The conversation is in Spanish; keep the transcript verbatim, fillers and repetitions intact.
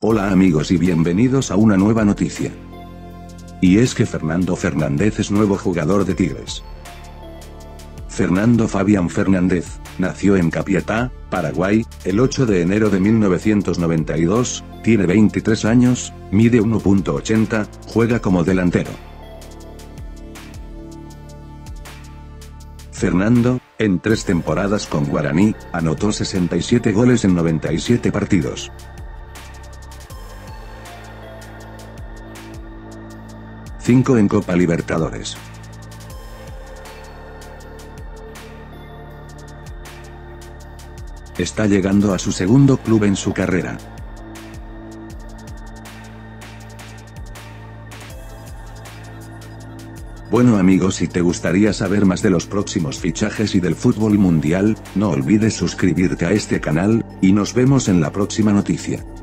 Hola amigos y bienvenidos a una nueva noticia. Y es que Fernando Fernández es nuevo jugador de Tigres. Fernando Fabián Fernández nació en Capiatá, Paraguay, el ocho de enero de mil novecientos noventa y dos, tiene veintitrés años, mide uno punto ochenta, juega como delantero. Fernando, en tres temporadas con Guaraní, anotó sesenta y siete goles en noventa y siete partidos. cinco en Copa Libertadores. Está llegando a su segundo club en su carrera. Bueno amigos, si te gustaría saber más de los próximos fichajes y del fútbol mundial, no olvides suscribirte a este canal, y nos vemos en la próxima noticia.